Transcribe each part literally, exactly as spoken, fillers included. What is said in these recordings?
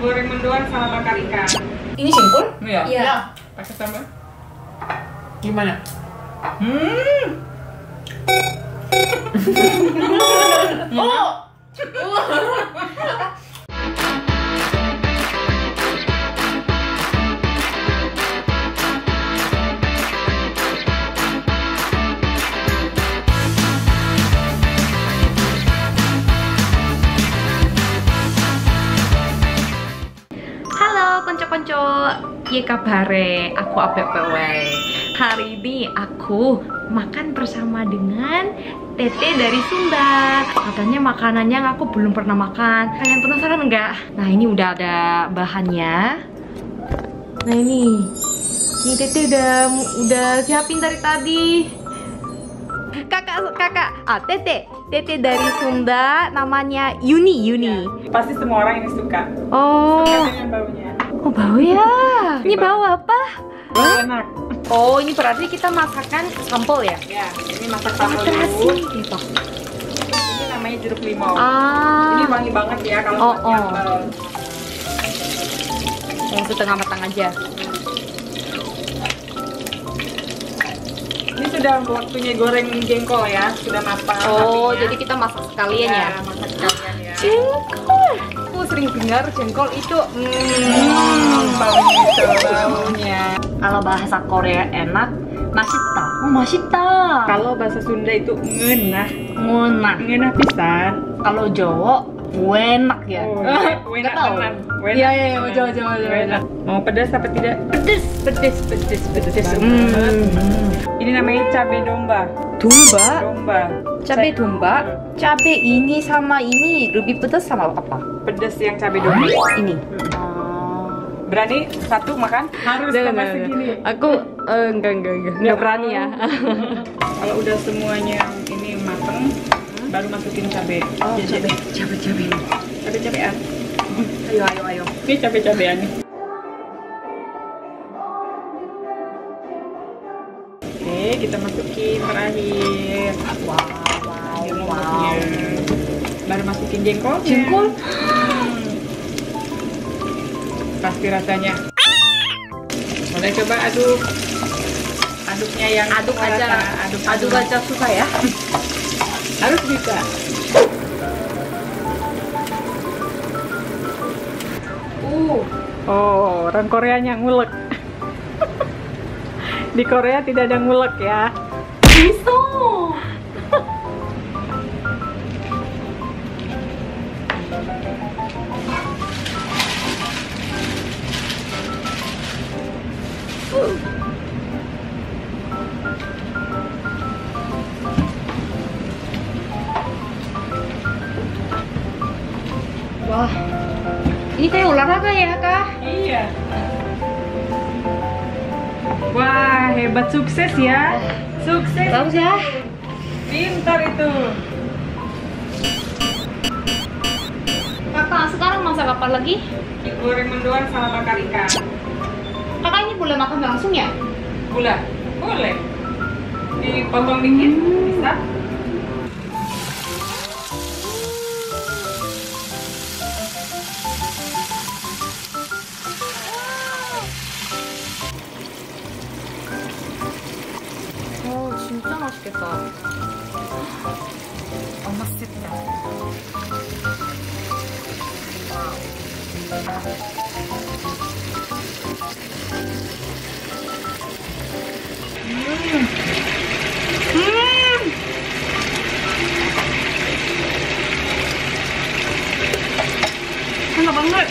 Goreng mendoan sama bakar ikan. Ini simpul? Iya. Iya. Ya. Pakai sambal. Gimana? Hmm. Oh. Konco-konco, piye kabare? Aku apik wae. Hari ini aku makan bersama dengan Tete dari Sunda. Katanya makanannya yang aku belum pernah makan. Kalian penasaran enggak? Nah, ini udah ada bahannya. Nah, ini. Ini Tete udah udah siapin dari tadi. Kakak, kakak, ah Tete, Tete dari Sunda, namanya Yuni, Yuni. Ya, pasti semua orang ini suka. Oh. Suka dengan baunya. Oh, bau ya. Ini bau apa? Bau enak. Oh, ini berarti kita masakan sampel ya? Ya, ini masak sambal Terasi. dulu. Ini namanya jeruk limau. Ah. Ini wangi banget ya kalau Oh, buat oh. sambal. Yang setengah matang aja. Ini sudah waktunya goreng jengkol ya, sudah matang. Oh, apinya. jadi kita masak sekalian ya? Ya, masak sekalian ya. Jengkol. Aku sering dengar jengkol itu Hmm, hmm. baunya itu, baunya. Kalau bahasa Korea enak, masita. Oh, masita. Kalau bahasa Sunda itu ngenah, Ngunah. ngenah pisan. Kalau Jawa, wenak ya? Oh, Nggak wenak tahu. tenan. Iya, iya, iya, Jawa, Jawa, Jawa. Wenak. Mau pedas apa tidak? Pedes, pedes, pedes, pedes. banget. Hmm. Ini namanya cabai domba. Domba? Domba. Cabai domba? Cabai ini sama ini lebih pedas sama apa? Pedas yang cabai domba. Ini. Berani satu makan? Harus Jangan, tambah jangan. segini. Aku eh, enggak, enggak, enggak. Enggak berani ya. Kalau udah semuanya ini mateng, baru masukin cabai. Oh, Ya, cabai, cabai, cabai. Cabai-cabean. Ayo, ayo, ayo. Ini cabai-cabean nih. Oke, kita masukin terakhir. Wow, wow, Ini wow. lomboknya. Baru masukin jengkolnya. Jengkol? Hmm. Pasti rasanya. Boleh coba aduk. Aduknya yang Aduk rata. aja, Aduk, aduk aja susah ya. Harus bisa. Uh, Oh, orang Koreanya ngulek. Di Korea tidak ada ngulek ya. bisa. Wah, ini kayak olahraga ya, Kak? Iya. Wah, hebat, sukses ya. Sukses. Bagus ya. Pintar itu. Kakak, sekarang masak apa lagi? Goreng mendoan sama bakar ikan. Kakak ini boleh makan langsung ya? Gula. Boleh. Dipotong dikit, bisa. 어, 진짜 맛있겠다. Oh, mesitnya. Hmm. Hmm. Enak banget.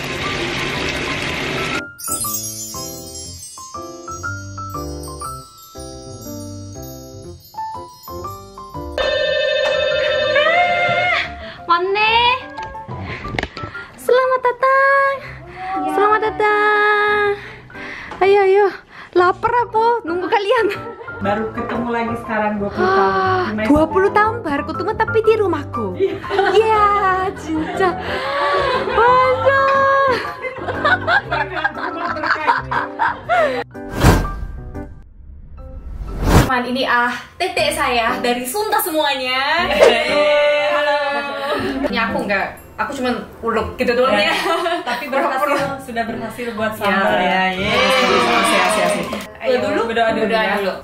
왔네. Selamat datang. Selamat datang. Ayo, ayo. Lapar aku. Nunggu kalian. Baru ketemu lagi sekarang dua puluh tahun. Gimana dua puluh tahun baru ketemu tapi di rumahku. Iya, 진짜. Masa. Teman, ini ah Tete saya dari Sunda semuanya. Halo. Ini aku enggak, aku cuma ulek gitu doang ya. Tapi berhasil sudah berhasil buat sambal ya. Yeay. Asik, asik, asik. Ayo dulu, berdoa dulu Berdoa ya. dulu.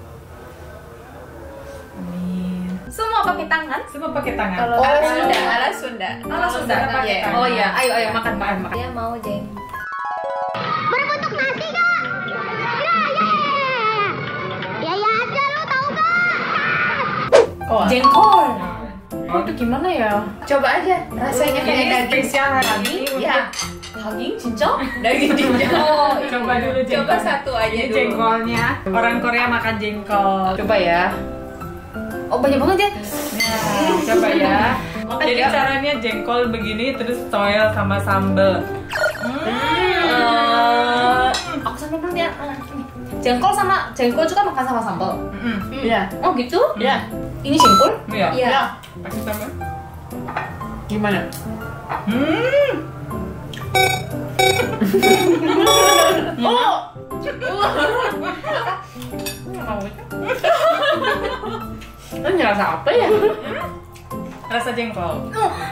Amin. Semua pakai tangan. Semua pakai tangan. Kalau Ala ala Sunda, ala Sunda. Ala Sunda pakai Iya. tangan. Oh iya, ayo ayo makan makan makan. dia mau jeng. Berbentuk nasi gak? Ya, ya, ya, ya aja lo tau gak? Oh, Jengkol. oh, itu gimana ya? Coba aja rasanya kayak Ini daging. spesial hari ini Daging, untuk ya. Daging cincang? Daging cincang. Oh, Coba dulu jengkol. Coba satu aja Ini dulu. jengkolnya. Orang Korea makan jengkol. Coba ya. Oh banyak banget ya. Nah, coba ya. Jadi caranya jengkol begini terus toel sama sambel. Eh, aku sampai belum ya. Jengkol sama jengkol juga makan sama sambal. Mm-mm. Iya. Oh gitu? Iya. Ini jengkol? Iya. Iya. Pakai sambel. Gimana? Hmm. Oh. Ini rasa apa ya? Rasa jengkol.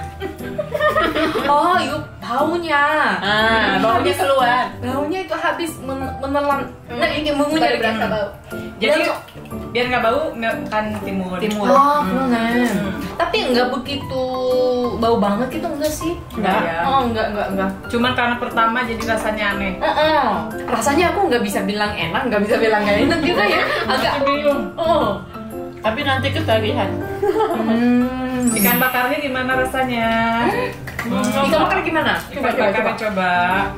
Oh, yuk baunya. Ah, baunya keluar. Baunya itu habis men- menelan. Nah, ini mengunyah Baru berasa bau. Jadi biar nggak bau makan timun. Timun. Oh, hmm. Tapi nggak begitu bau banget gitu enggak sih? Enggak ya. Oh, enggak, enggak, enggak. Cuman karena pertama jadi rasanya aneh. Heeh. Rasanya aku nggak bisa bilang enak, nggak bisa bilang nggak enak juga ya. Agak Masih bingung. oh. Tapi nanti ketagihan. Hmm. Ikan bakarnya gimana rasanya? Hmm. Ikan bakar gimana? Ikan bakarnya coba.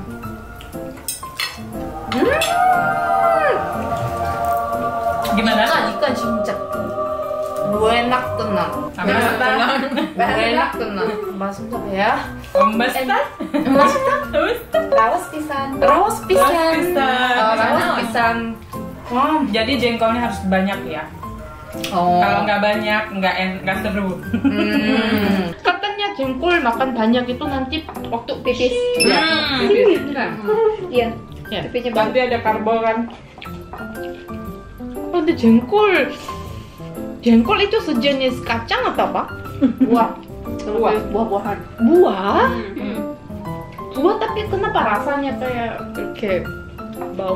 Gimana? Ikan, ikan 진짜 enak tenang. Ambasta. enak tenang. Masuk ya. Ambasta. Ambasta. Ambasta. Rawas pisan. Rawas pisan. Rawas pisan. Oh, rawas pisan. Wah. Jadi jengkolnya harus banyak ya. Oh. Kalau nggak banyak, nggak en- nggak seru. Hmm. Katanya jengkol makan banyak itu nanti waktu pipis. Iya. Hmm. Pipis kan? Iya. Ya. Pipinya bau. Nanti ada karbo kan. Oh, ada jengkol. Jengkol itu sejenis kacang atau apa? Buah. Buah. Buah-buahan. Buah. Hmm. Buah tapi kenapa rasanya kayak kayak bau?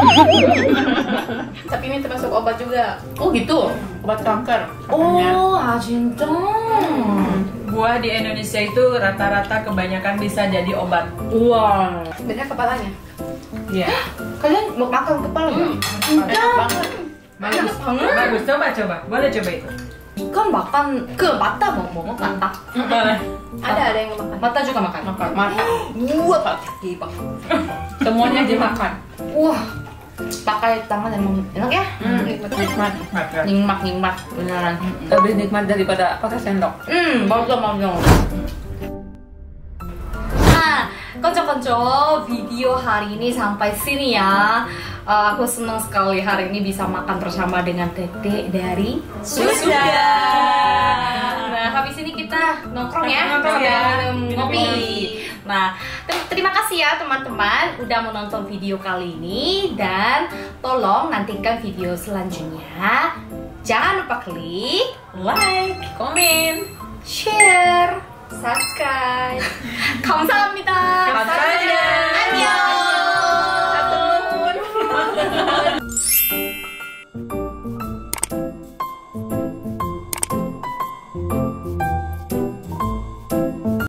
Tapi ini termasuk obat juga. Oh gitu. Obat kanker. katanya. Oh, ah 진짜. Buah di Indonesia itu rata-rata kebanyakan bisa jadi obat. Wah. Sebenarnya kepalanya. Iya. Kalian mau makan kepala nggak? Enak banget. Bagus. banget. Bagus. Coba coba. Boleh coba itu. Ikan makan ke mata mau mau mata. Boleh. Ada ada yang makan. Mata juga makan. Makan. Mata. Wah, pak gila. Semuanya dimakan. Wah. Pakai tangan emang enak ya? Hmm. Nikmat. Nikmat. Makan. Nikmat nikmat beneran. Lebih nikmat daripada pakai sendok. Hmm, bagus bagus. Nah, konco-konco, video hari ini sampai sini ya. Eh, aku senang sekali hari ini bisa makan bersama dengan Tete dari Sunda. Nah, habis ini kita nongkrong ya, Nongkrong sambil ya. minum ngopi. Nah, ter- terima kasih ya teman-teman udah menonton video kali ini dan tolong nantikan video selanjutnya. Jangan lupa klik like, komen, share, subscribe. 감사합니다.